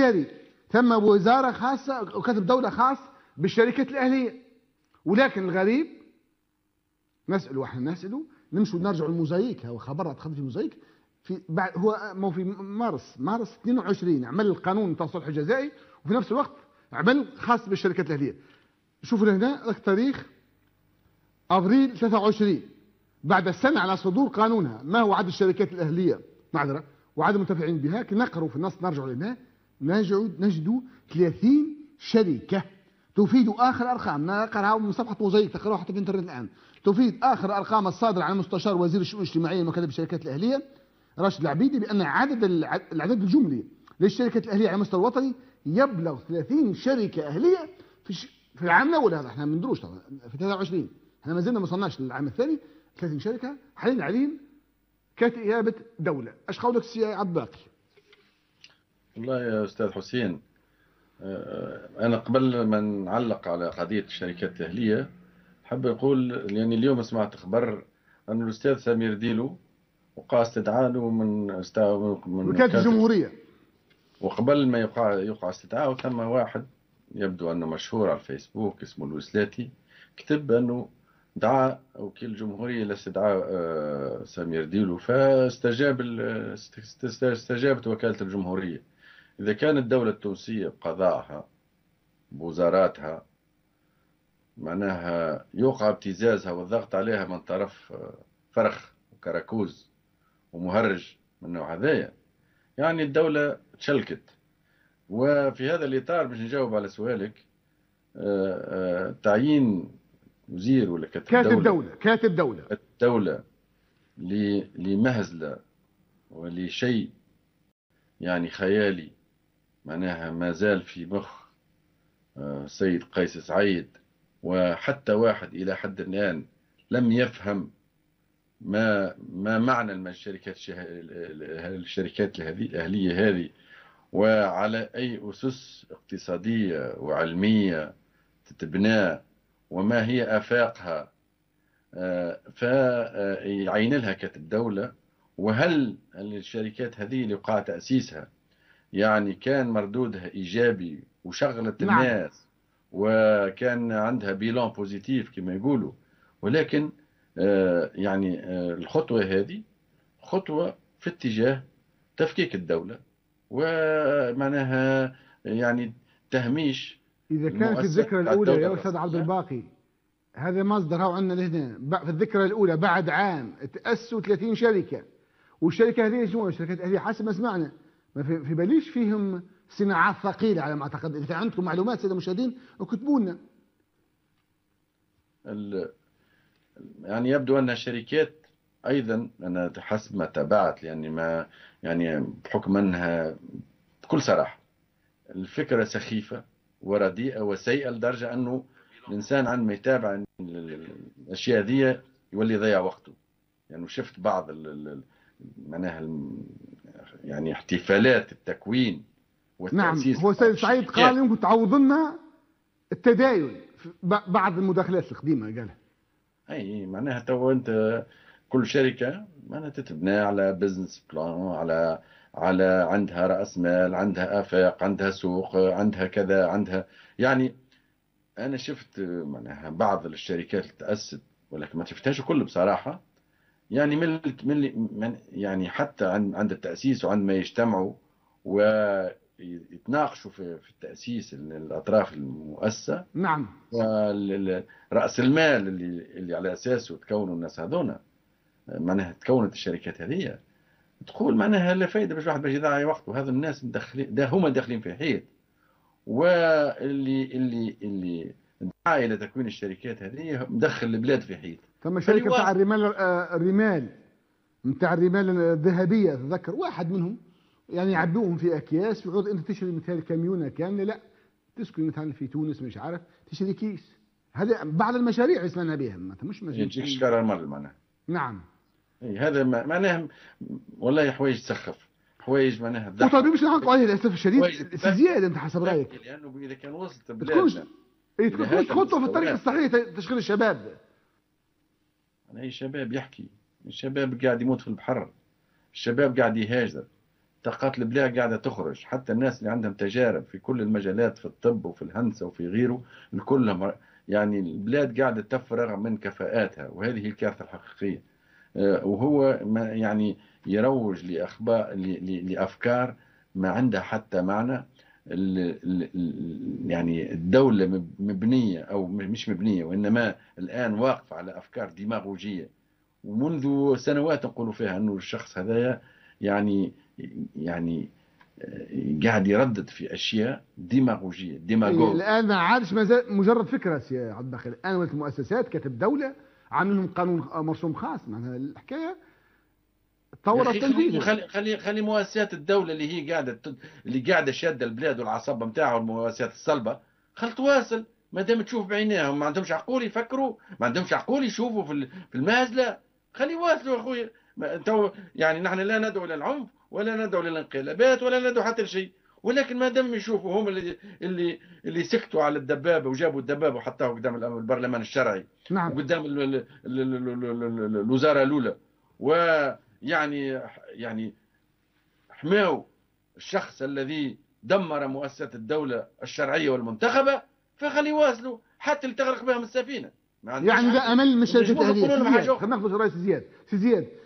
الجزائري ثم وزارة خاصة وكتب دولة خاص بالشركات الأهلية. ولكن الغريب نسأله، واحنا نسأله نمشوا نرجعوا الموزايك، هو خبر تخلي في موزايك في بعد هو في مارس 22 عمل القانون تاع الصلح الجزائي، وفي نفس الوقت عمل خاص بالشركات الأهلية. شوفوا هنا التاريخ ابريل 23 بعد السنة على صدور قانونها. ما هو عدد الشركات الأهلية معذرة وعدد المنتفعين بها؟ كي نقرأوا في النص نرجعوا لهنا نجدوا 30 شركة تفيد آخر أرقام. نقرأها من صفحة موزايك، تقرأوها حتى في الإنترنت الآن. تفيد آخر أرقام الصادرة عن مستشار وزير الشؤون الاجتماعية المكلف بالشركات الأهلية راشد العبيدي بأن العدد الجملي للشركات الأهلية على المستوى الوطني يبلغ 30 شركة أهلية في العام الأول. هذا احنا ما ندروش طبعا في 23، احنا ما زلنا ما وصلناش للعام الثاني. 30 شركة حاليا كتئابة دولة. ايش قولك سي عبد الباقي؟ والله يا أستاذ حسين، أنا قبل ما نعلق على قضية الشركات الأهلية حاب أقول يعني اليوم سمعت خبر أن الأستاذ سمير ديلو وقع استدعاء له من وكالة الجمهورية، وقبل ما يقع استدعاء ثم واحد يبدو أنه مشهور على الفيسبوك اسمه الوسلاتي كتب أنه دعا وكيل الجمهورية إلى استدعاء سمير ديلو، استجابت وكالة الجمهورية. إذا كانت الدولة التونسية بقضائها بوزاراتها معناها يوقع ابتزازها والضغط عليها من طرف فرخ وكراكوز ومهرج من النوع هذايا، يعني الدولة تشلكت. وفي هذا الإطار باش نجاوب على سؤالك، تعيين وزير ولا كاتب دولة لمهزلة ولشيء يعني خيالي معناها ما زال في مخ السيد قيس سعيد، وحتى واحد إلى حد الآن لم يفهم ما معنى الشركات الأهلية هذه وعلى أي أسس اقتصادية وعلمية تتبنى وما هي آفاقها، فيعين لها كاتب دولة. وهل الشركات هذه اللي وقع تأسيسها يعني كان مردودها إيجابي وشغلت الناس وكان عندها بيلان بوزيتيف كما يقولوا، ولكن يعني الخطوة هذه خطوة في اتجاه تفكيك الدولة ومعناها يعني تهميش. إذا كانت الذكرى الأولى يا أستاذ عبد الباقي هذا مصدر هو عندنا لهنا في الذكرى الأولى بعد عام تأسسوا 30 شركة، والشركة هذه شنو؟ الشركات هذه حسب ما سمعنا ما في باليش فيهم صناعات ثقيلة على ما أعتقد. إذا عندكم معلومات سادة المشاهدين اكتبوا لنا. يعني يبدو أن الشركات أيضا أنا حسب ما تابعت يعني ما يعني بحكم أنها بكل صراحة الفكرة سخيفة ورديئة وسيئة لدرجة أنه الإنسان عندما يتابع الأشياء ذي يولي يضيع وقته. يعني شفت بعض معناها يعني احتفالات التكوين والتأسيس. نعم، هو سيد سعيد قال يمكن تعوض لنا التداين بعض المداخلات القديمة قالها. أي معناها تو أنت كل شركة معناها تتبنى على بزنس بلان، على عندها رأس مال، عندها آفاق، عندها سوق، عندها كذا، عندها يعني. أنا شفت معناها بعض الشركات اللي تأسست ولكن ما شفتهاش كل بصراحة. يعني من يعني حتى عند التأسيس وعندما يجتمعوا ويتناقشوا في التأسيس الأطراف المؤسسة. نعم. رأس المال اللي على أساسه تكونوا الناس هذونا معناها تكونت الشركات هذه تقول معناها لا فايدة باش واحد باش يضيع وقته. هذا الناس مدخلين هما داخلين في حيط، واللي دعا إلى تكوين الشركات هذه مدخل البلاد في حيط. ثم شركة بتاع الرمال نتاع الرمال الذهبية تذكر واحد منهم يعني يعبئوهم في أكياس ويعود أنت تشتري مثال كاميونة كاملة، لا تسكن مثلا في تونس مش عارف تشتري كيس. هذا بعض المشاريع سمعنا بها مش مشاريع يجيك شكرا المرة معناها. نعم. هذا معناها والله حوايج تسخف، حوايج معناها تضحك. وطبيب مش نحكوا عليه للأسف الشديد في زيادة. أنت حسب رأيك لأنه إذا كان وصلت بلادنا تكونش خطوة في الطريق الصحيح تشغيل الشباب. أي شباب يحكي، الشباب قاعد يموت في البحر، الشباب قاعد يهاجر. طاقات البلاد قاعدة تخرج، حتى الناس اللي عندهم تجارب في كل المجالات، في الطب وفي الهندسة وفي غيره، كلهم يعني البلاد قاعدة تفرغ من كفاءاتها، وهذه هي الكارثة الحقيقية. وهو ما يعني يروج لأخبار لأفكار ما عندها حتى معنى. يعني الدولة مبنية أو مش مبنية، وإنما الآن واقفة على أفكار ديماغوجية، ومنذ سنوات نقول فيها أنه الشخص هذا يعني يعني قاعد يردد في أشياء ديماغوجية ديماغوج. الان ما عادش مجرد فكره سي عبد الباقي، الان ولات المؤسسات كتب دوله عامل لهم قانون مرسوم خاص. معناها الحكايه تطورت تنفيذا. خلي مؤسسات الدولة اللي هي اللي قاعدة شادة البلاد والعصابة نتاعها، والمؤسسات الصلبة خل تواصل. ما دام تشوف بعينيهم، ما عندهمش عقول يفكروا، ما عندهمش عقول يشوفوا في المهزلة، خلي يواصلوا يا اخويا. يعني نحن لا ندعو للعنف ولا ندعو للانقلابات ولا ندعو حتى لشيء، ولكن ما دام يشوفوا هم اللي سكتوا على الدبابة وجابوا الدبابة وحطوه قدام البرلمان الشرعي، نعم. وقدام الوزارة الأولى، يعني حماوا الشخص الذي دمر مؤسسة الدولة الشرعية والمنتخبة، فخلي يواصلوا حتى اللي تغرق بهم السفينة. يعني ده امل من شركه الاهليه. خلينا ناخذ راي سي زياد.